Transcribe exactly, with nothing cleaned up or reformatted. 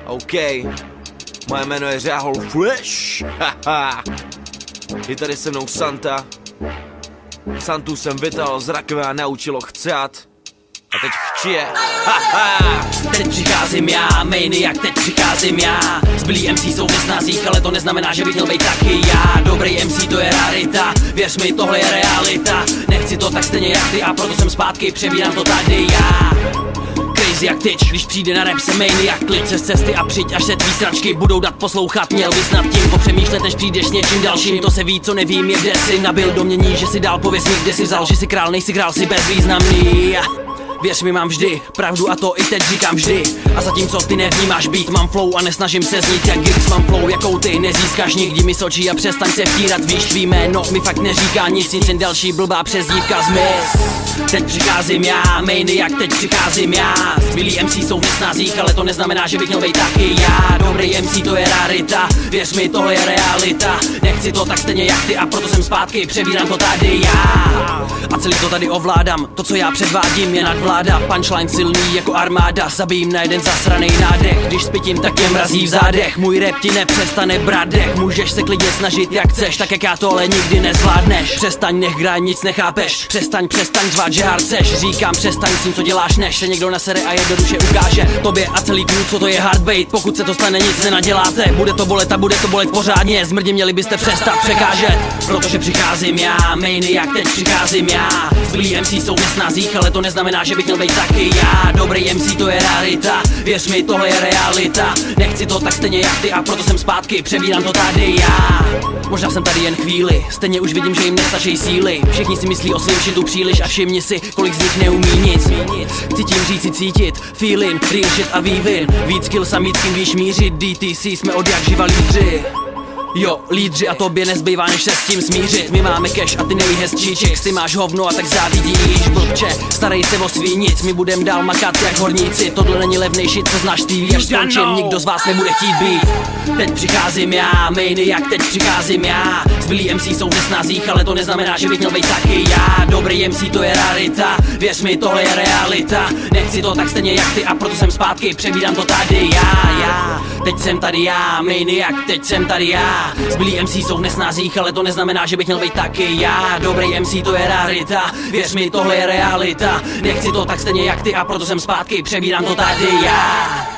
OK, moje jméno je Řáhol Fresh. Je tady se mnou Santa. Santu jsem vytal z rakve a naučil ho chcát. A teď chčije. Teď přicházím já, Maniac, teď přicházím já. Zbylí em cé jsou v nesnázích, ale to neznamená, že bych měl být taky já. Dobrý em cé to je rarita, věř mi, tohle je realita. Nechci to tak stejně jak ty a proto jsem zpátky, přebírám to tady já. Crazy jak tyč, když přijde na rap se Maniac. Klid se z cesty a přijď, až se tvý sračky budou dát poslouchat. Měl bys nad tím popřemýšlet, než přijdeš s něčím dalším. To se ví, co nevím, je kde si nabil domění, že si dál pověs mi, kde si vzal, že si král, nejsi král, si bezvýznamný. Věř mi, mám vždy pravdu a to i teď říkám vždy. A zatímco ty nevnímáš být, mám flow a nesnažím se znít jak Giggs. Mám flow jakou ty nezískáš nikdy mi sočí a přestaň se vtírat. Víš, tvý jméno mi fakt neříká nic, nic jen další blbá přezdívka zmiz. Teď přicházím já, Maniac, teď přicházím já. Zbylí em cé jsou v nesnázích, ale to neznamená, že bych měl být taky já. Dobrý em cé to je rarita, věř mi, tohle je realita. Nechci to tak stejně jak ty a proto jsem zpátky, přebírám to tady já. A celý to tady ovládám, to co já předvádím je nadvláda. Punchline silný jako armáda, zabijím na jeden zasranej nádech. Když spitím, tak je mrazí v zádech. Můj rap ti nepřestane brát dech. Můžeš se klidně snažit jak chceš, tak jak já to ale nikdy nezvládneš. Přestaň, nech hraj, nic nechápeš. Přestaň, přestaň zvát, že hard seš. Říkám, přestaň s tím, co děláš, než se někdo nasere a jednoduše ukáže tobě a celý tým, co to je hardbait. Pokud se to stane, nic nenaděláte. Bude to bolet a bude to bolet pořádně. Zmrdě, měli byste přestat překážet, protože přicházím já, Maniac, teď přicházím já. Zbylí em cé jsou v nesnázích, ale to neznamená, že bych měl být taky já. Dobrý em cé to je rarita, věř mi, tohle je realita. Nechci to tak stejně jak ty a proto jsem zpátky, přebírám to tady já. Možná jsem tady jen chvíli, stejně už vidím, že jim nestačí síly. Všichni si myslí o svým šitu příliš a všimni si, kolik z nich neumí nic. Chci tím říct si cítit, feeling, real shit a vývin. Víc kill sam víc kým víš mířit, D T C jsme od jak živa lídři. Jo, lídři a tobě nezbývá, než se s tím smířit. My máme cash a ty nejhezčíček, ty máš hovno a tak závidíš, blbče. Starej se o svý nic, my budem dál makat jak horníci. Tohle není levnější, co znáš T V, až skončím, nikdo z vás nebude chtít být. Teď přicházím já, Maniac, teď přicházím já. Zbylí em cé jsou v nesnázích, ale to neznamená, že bych měl být taky já. Dobrý em cé to je rarita, věř mi, tohle je realita. Nechci to tak stejně jak ty a proto jsem zpátky, přebírám to tady já, já. Teď jsem tady já, Maniac, teď jsem tady já. Zbylí em cé jsou v nesnázích, ale to neznamená, že bych měl být taky já. Dobrý em cé to je rarita, věř mi, tohle je realita. Nechci to tak stejně jak ty a proto jsem zpátky, přebírám to tady já.